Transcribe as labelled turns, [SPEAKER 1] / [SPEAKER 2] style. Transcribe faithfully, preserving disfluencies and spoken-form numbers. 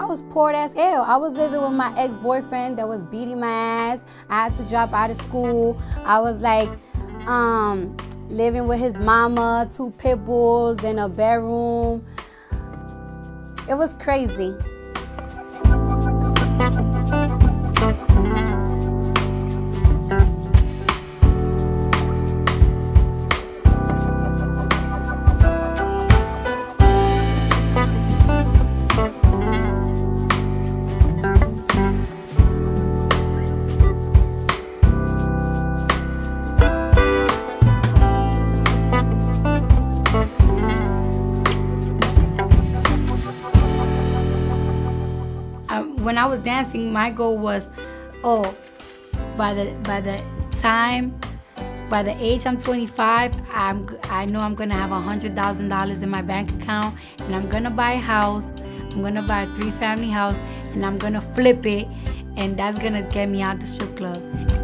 [SPEAKER 1] was poor as hell. I was living with my ex-boyfriend that was beating my ass. I had to drop out of school. I was like um, living with his mama, two pit bulls in a bedroom. It was crazy. When I was dancing, my goal was, oh, by the by the time, by the age I'm twenty-five, I'm I know I'm gonna have a hundred thousand dollars in my bank account, and I'm gonna buy a house. I'm gonna buy a three-family house, and I'm gonna flip it, and that's gonna get me out the strip club.